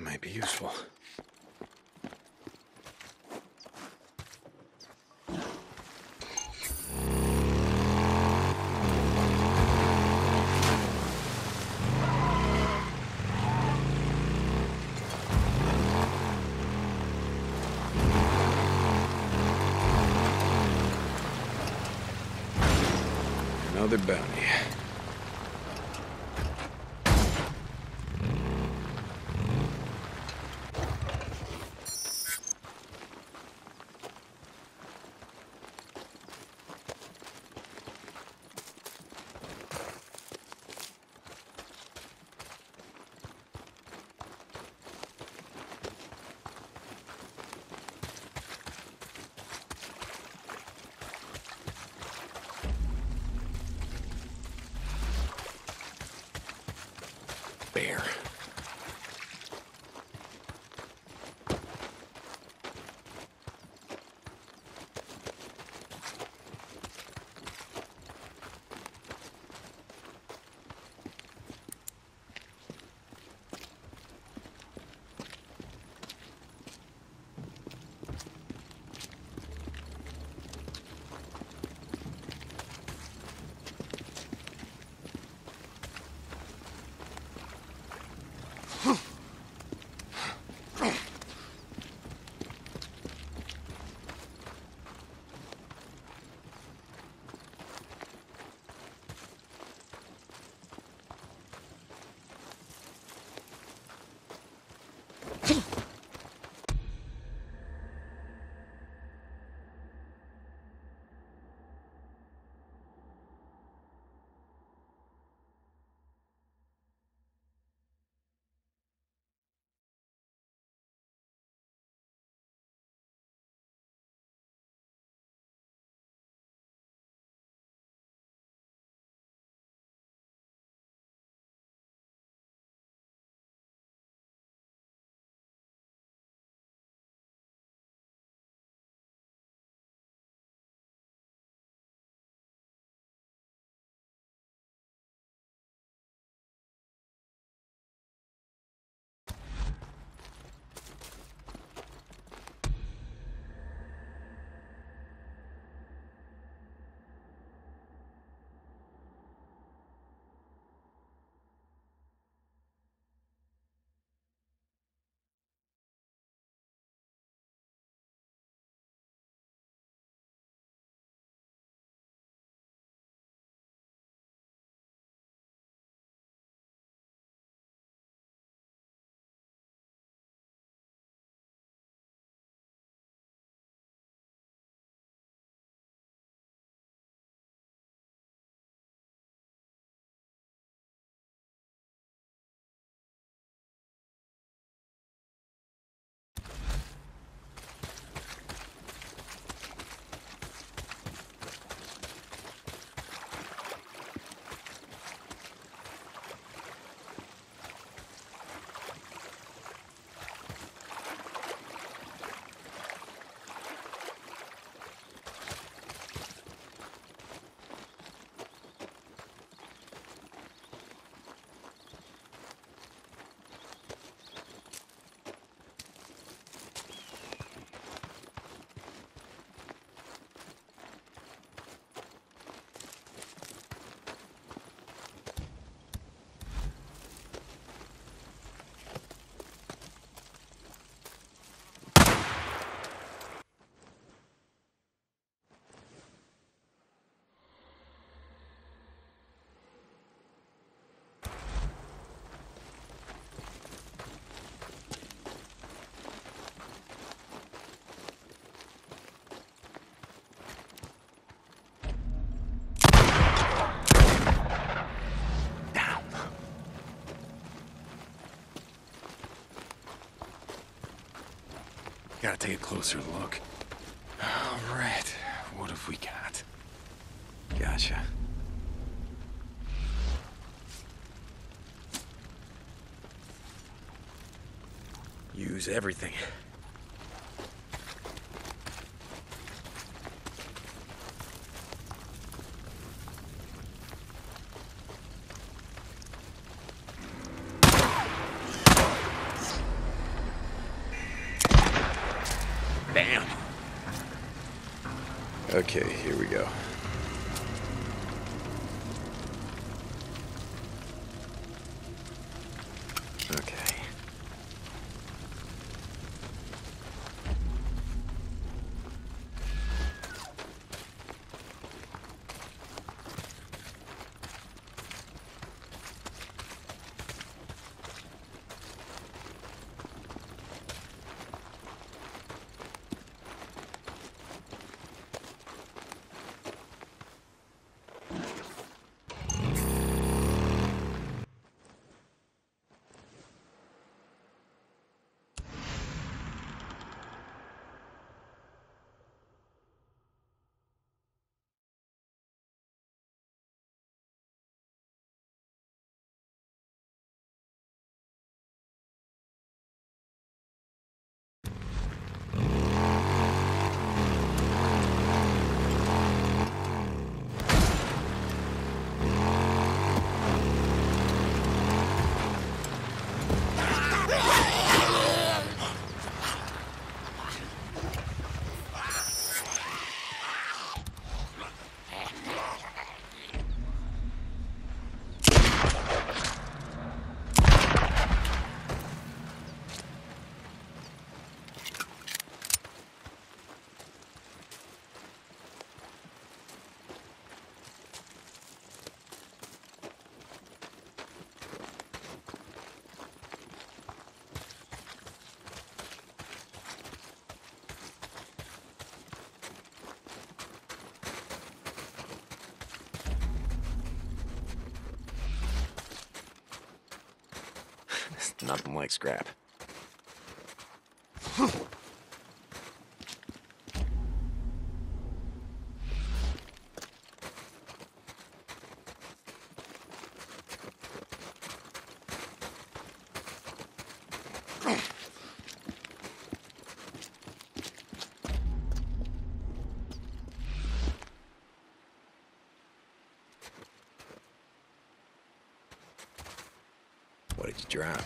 might be useful. Another bounty. Bear. Gotta take a closer look. All right, what have we got? Gotcha. Use everything. Bam. Okay, here we go. Okay. Nothing like scrap. What did you drop?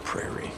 prairie.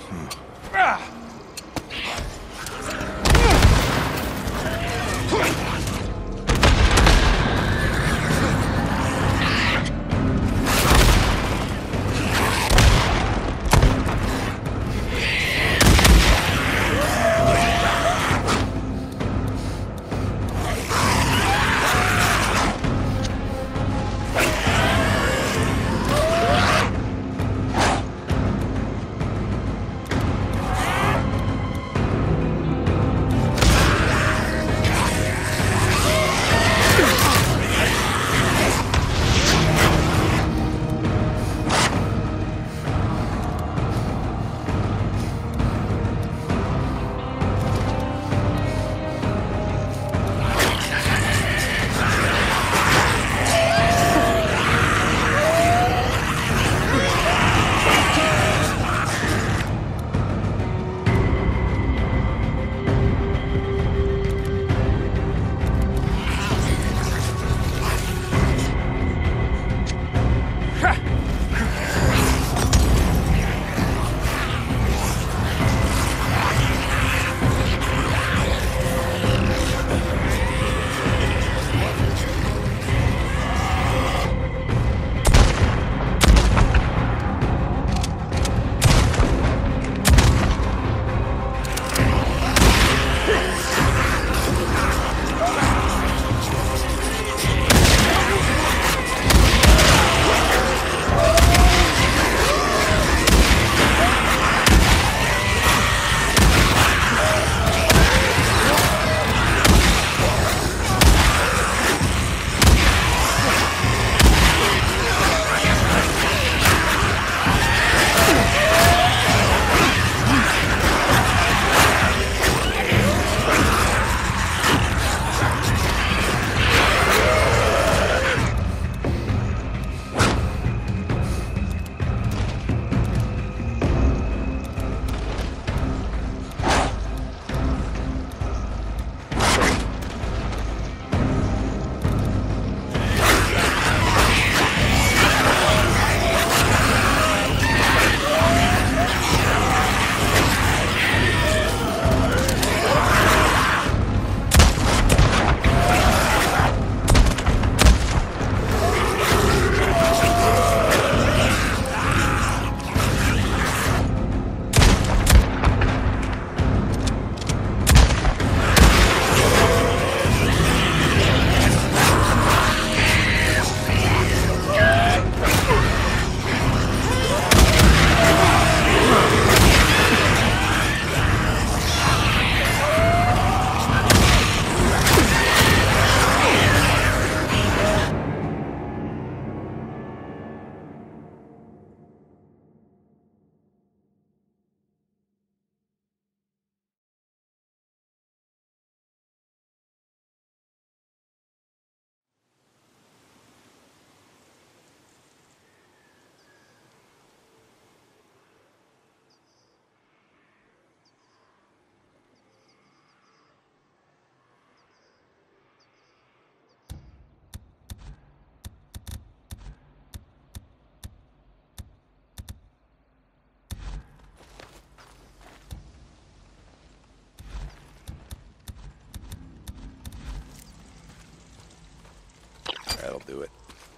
That'll do it.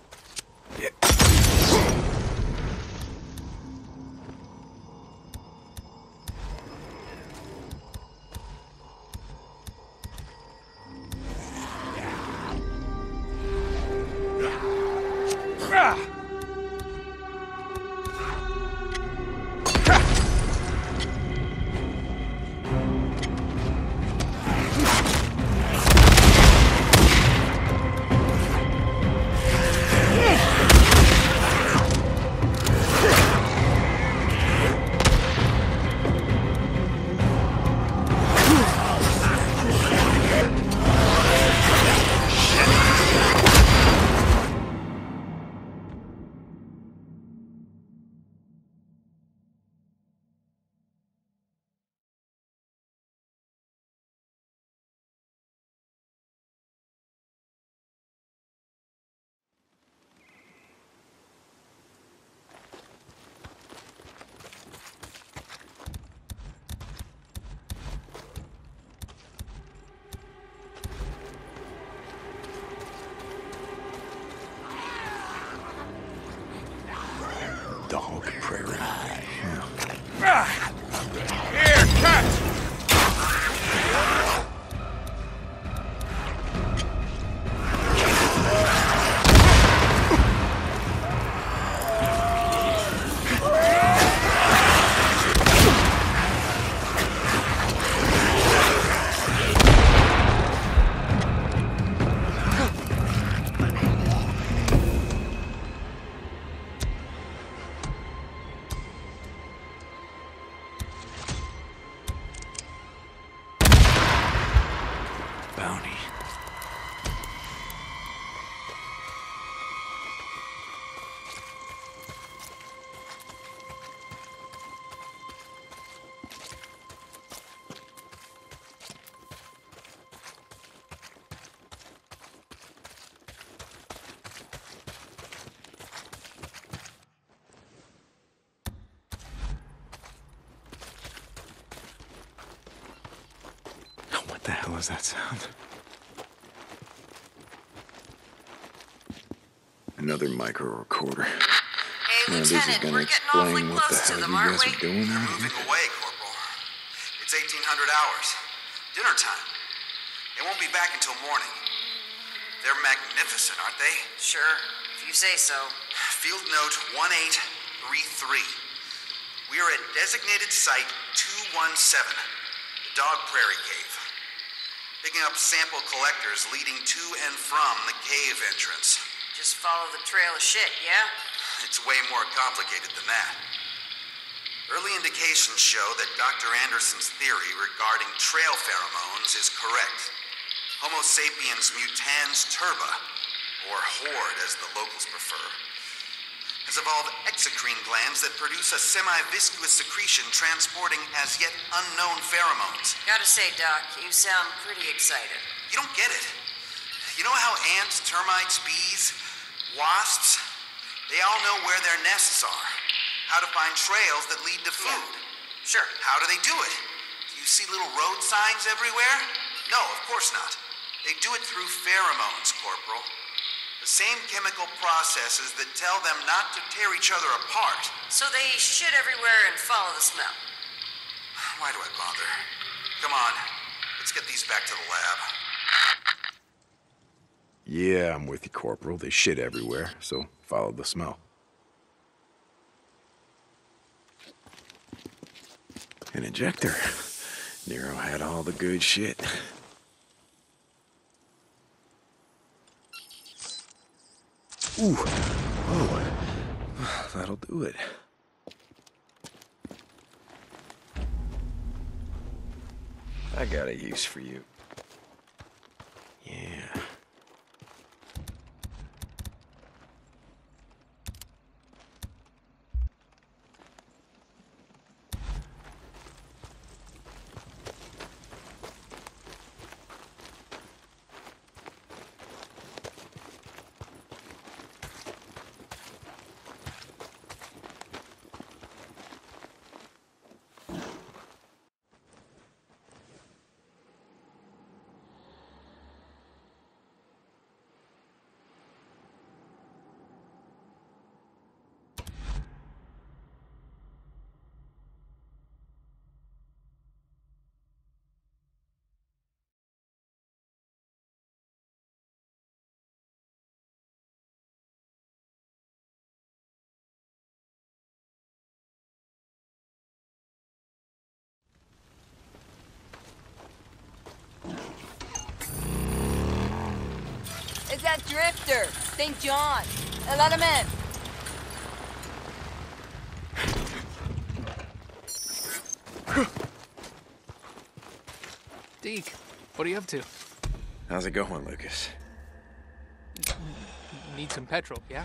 Yeah. Dog prairie. Here, cut! Bounty. What the hell is that sound? Another micro recorder. Hey, Now, this is Lieutenant, gonna we're getting awfully explain what the close to hell them, you aren't guys we? are doing They're out moving here. away, Corporal. It's 1800 hours. Dinner time. They won't be back until morning. They're magnificent, aren't they? Sure, if you say so. Field note 1833. We are at designated site 217, the Dog Prairie Cave. Picking up sample collectors leading to and from the cave entrance. Just follow the trail of shit, yeah? It's way more complicated than that. Early indications show that Dr. Anderson's theory regarding trail pheromones is correct. Homo sapiens mutans turba, or horde as the locals prefer, has evolved exocrine glands that produce a semi-viscous secretion transporting as yet unknown pheromones. Gotta say, Doc, you sound pretty excited. You don't get it. You know how ants, termites, bees, wasps, they all know where their nests are, how to find trails that lead to food. Yeah. Sure. How do they do it? Do you see little road signs everywhere? No, of course not. They do it through pheromones, Corporal. The same chemical processes that tell them not to tear each other apart. So they shit everywhere and follow the smell. Why do I bother? Come on, let's get these back to the lab. Yeah, I'm with you, Corporal. They shit everywhere, so follow the smell. An injector. Nero had all the good shit. Ooh. Oh. That'll do it. I got a use for you. Yeah. It's that drifter, St. John. A lot of men. Deke, what are you up to? How's it going, Lucas? Need some petrol, yeah?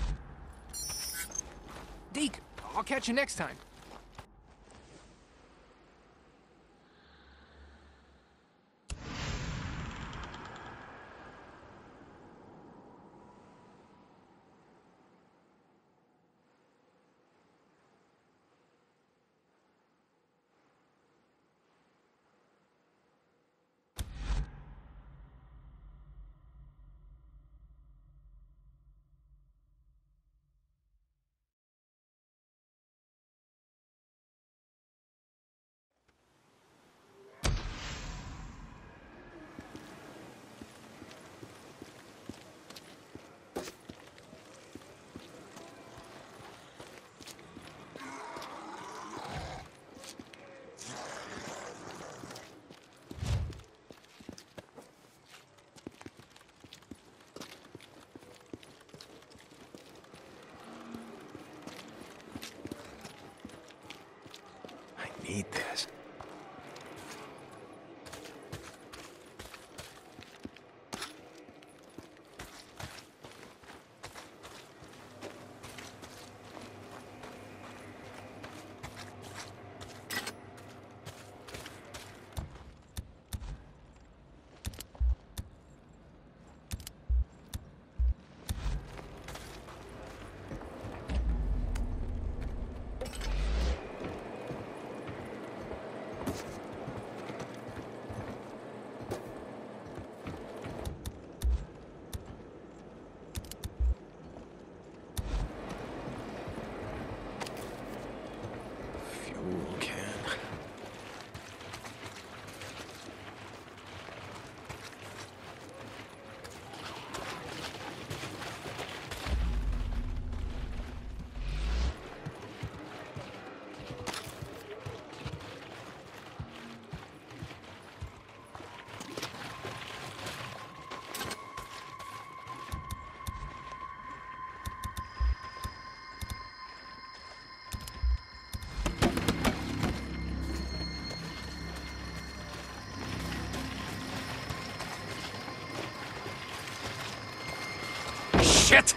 Deke, I'll catch you next time. need this. Fuel can. Shit!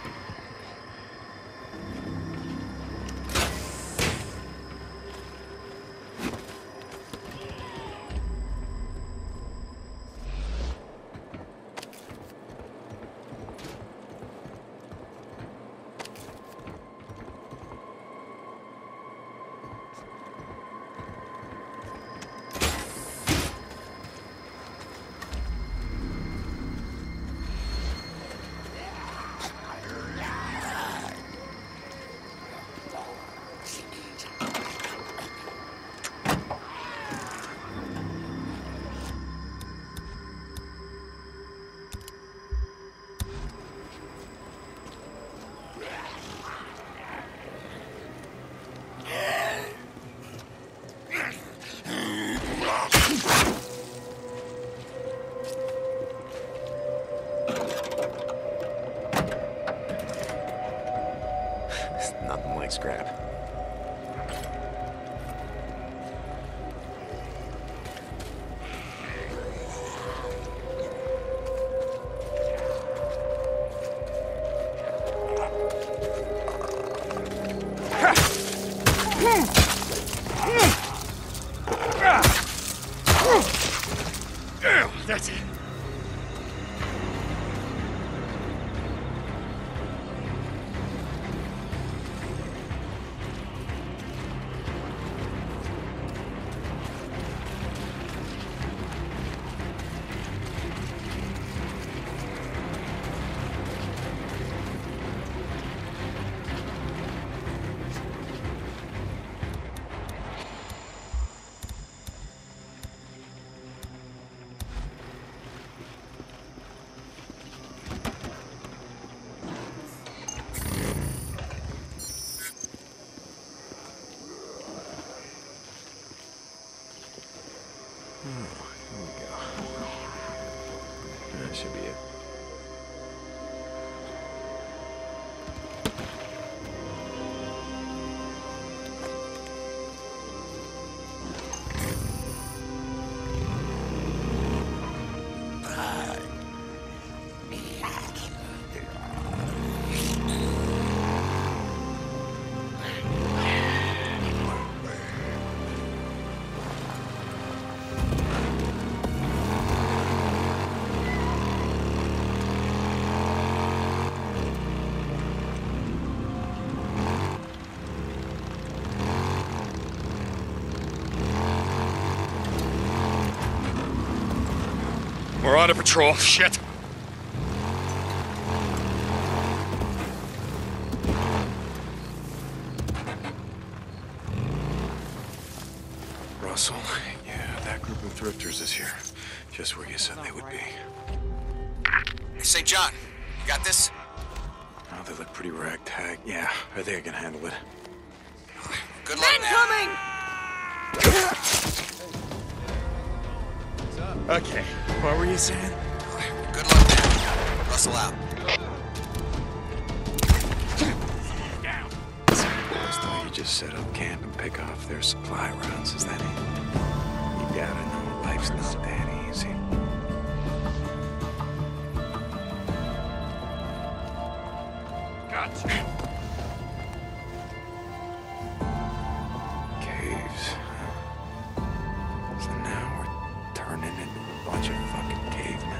Nothing like scrap. That's it. Here we go. That should be it. We're on a patrol. Shit. Russell, yeah, that group of thrifters is here. Just where you said they would be. Hey, St. John, you got this? Oh, they look pretty ragtag. Yeah, I think I can handle it. Good luck, man. Okay, what were you saying? Good luck, man. Russell out. Last time you just just set up camp and pick off their supply rounds, is that it? You gotta know life's not that easy. Gotcha. Caves. So now we're turning into a bunch of fucking cavemen.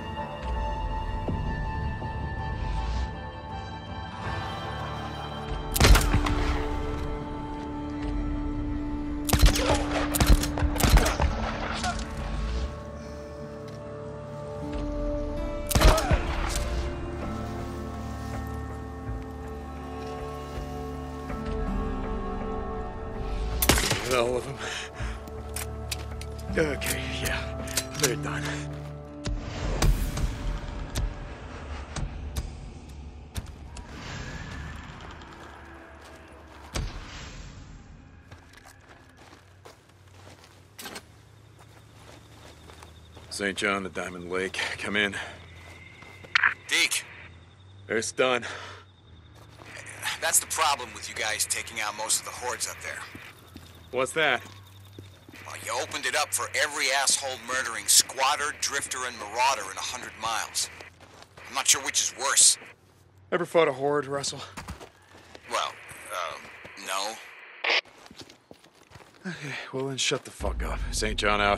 All of them. Okay, yeah, they're done. St. John to Diamond Lake. Come in. Deke, It's done. that's the problem with you guys taking out most of the hordes up there. What's that? Well, you opened it up for every asshole murdering squatter, drifter, and marauder in 100 miles. I'm not sure which is worse. Ever fought a horde, Russell? Well, no. Okay, well then shut the fuck up. St. John out.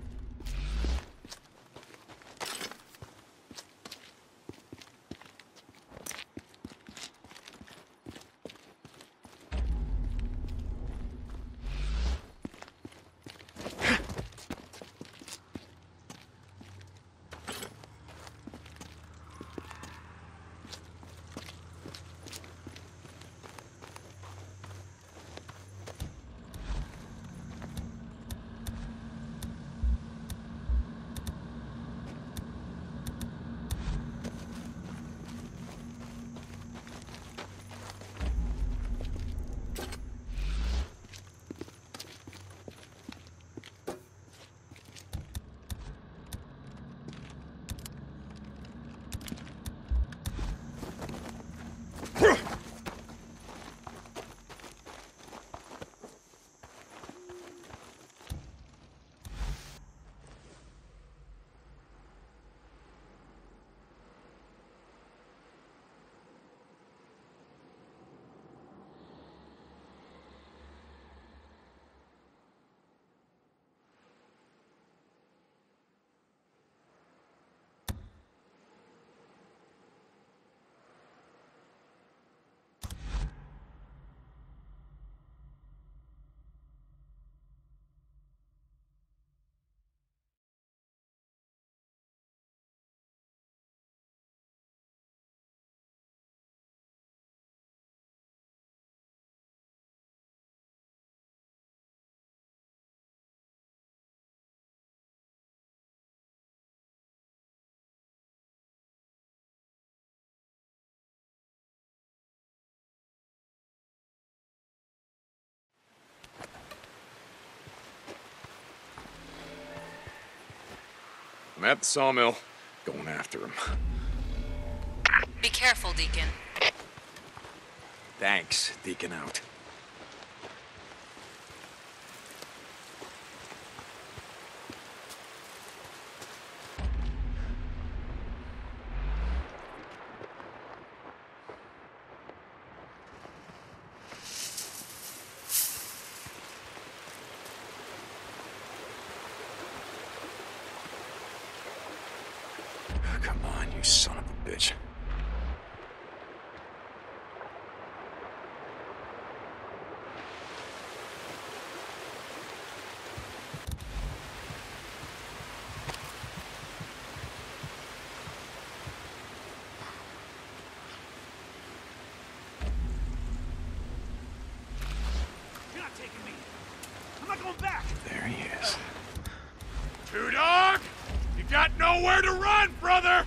I'm at the sawmill, going after him. Be careful, Deacon. Thanks, Deacon out. Come on, you son of a bitch. You're not taking me. I'm not going back. There he is. Two Dog! You got nowhere to run, brother!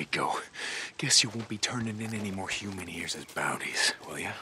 go. Guess you won't be turning in any more human ears as bounties, will ya?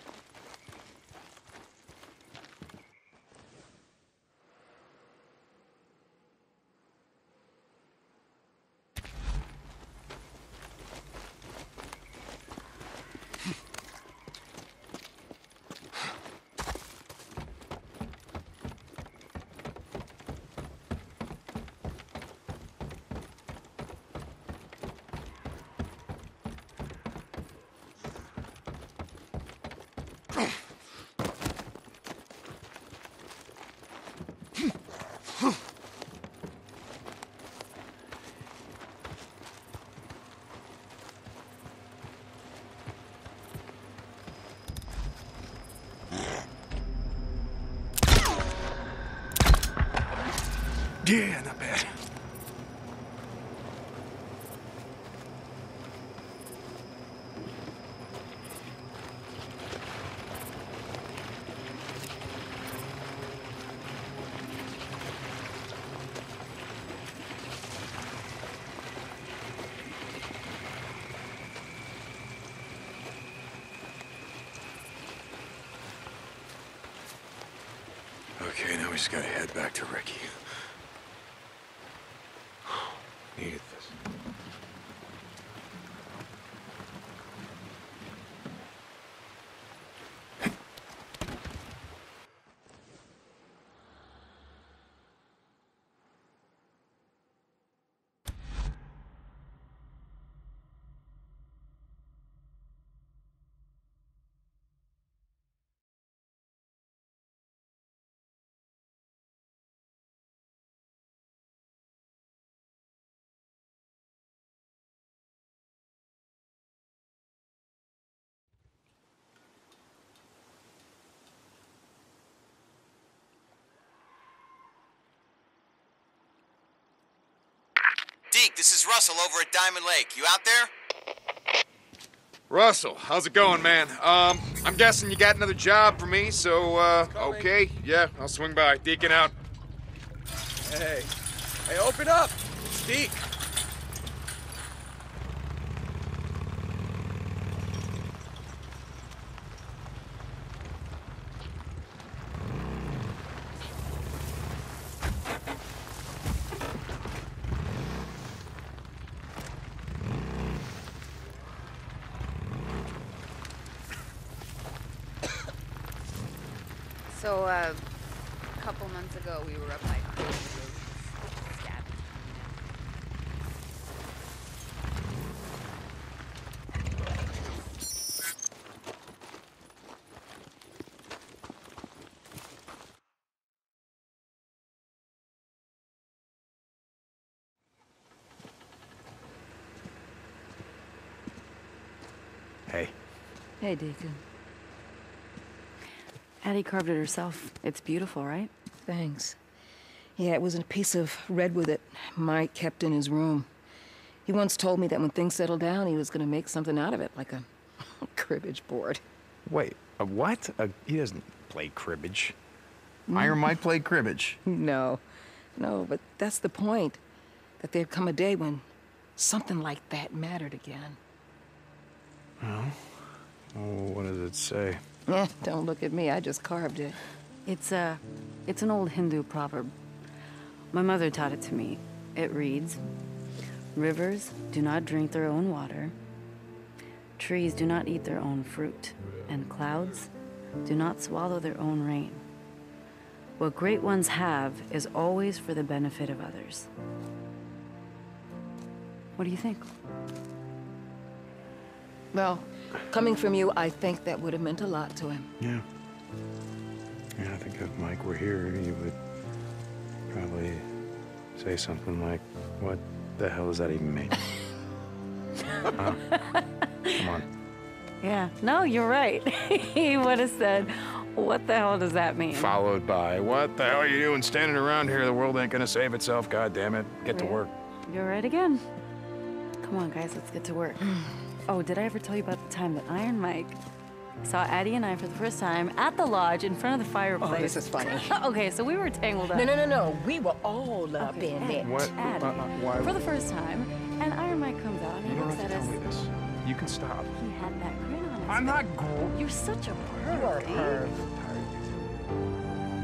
Yeah, not bad. Okay, now we just gotta head back to Ricky. Needed this. Deke, this is Russell over at Diamond Lake. You out there? Russell, how's it going, man? I'm guessing you got another job for me, so, okay. Yeah, I'll swing by. Deacon out. Hey, open up! It's Deke. So, a couple months ago, we were up by Scab. Hey. Hey, Deacon. Addie carved it herself. It's beautiful, right? Thanks. Yeah, it was a piece of redwood that Mike kept in his room. He once told me that when things settled down, he was gonna make something out of it, like a cribbage board. Wait, a what? He doesn't play cribbage. Iron Mike played cribbage. No, but that's the point. That there'd come a day when something like that mattered again. Oh, what does it say? Eh, don't look at me, I just carved it. It's an old Hindu proverb. My mother taught it to me. It reads, "Rivers do not drink their own water, trees do not eat their own fruit, and clouds do not swallow their own rain. What great ones have is always for the benefit of others." What do you think? Well, coming from you, I think that would have meant a lot to him. Yeah. Yeah, I think if Mike were here, he would probably say something like, "What the hell does that even mean?" Come on. Yeah, no, you're right. He would have said, "What the hell does that mean?" Followed by, "What the hell are you doing standing around here? The world ain't gonna save itself, God damn it. Get to work." You're right again. Come on, guys, let's get to work. Oh, did I ever tell you about the time that Iron Mike saw Addie and I for the first time at the lodge in front of the fireplace? Oh, this is funny. Okay, so we were tangled up. No. We were all up in there. What? Addie, Why? for the first time, And Iron Mike comes out and You he don't looks have to at tell us. me this. You can stop. He had that grin on his I'm face. not grown. You're such a perv. You are dude. perv. Tired of you.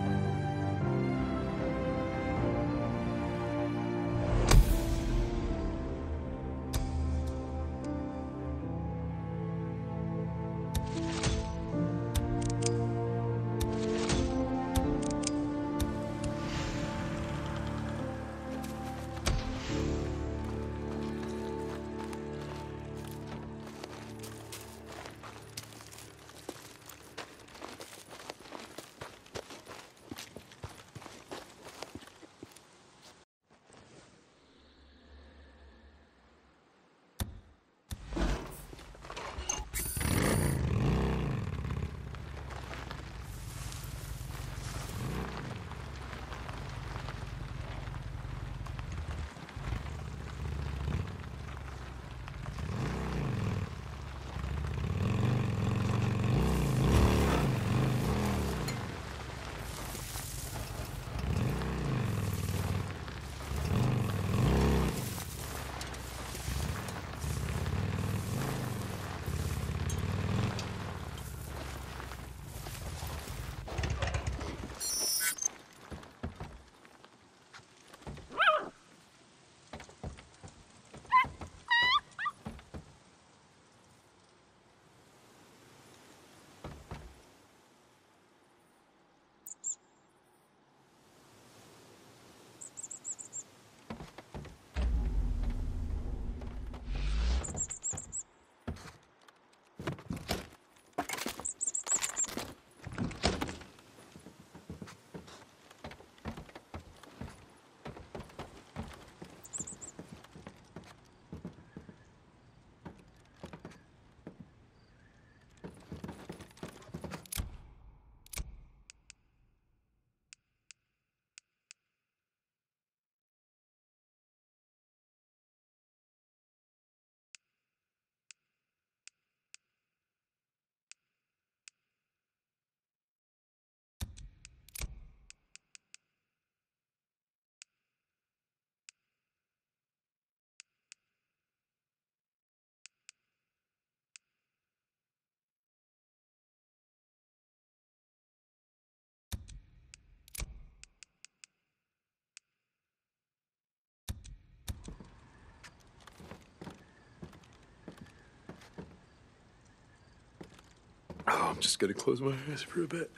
Oh, I'm just gonna close my eyes for a bit.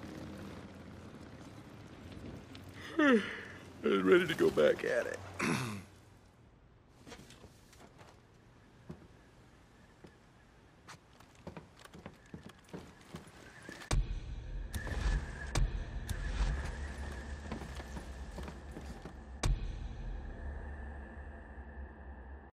I was ready to go back at it.